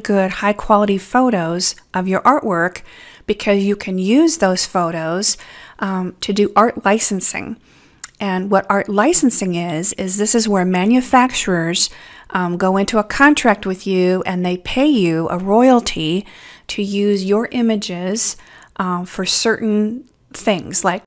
good high quality photos of your artwork, because you can use those photos to do art licensing. And what art licensing is this is where manufacturers go into a contract with you and they pay you a royalty to use your images for certain things like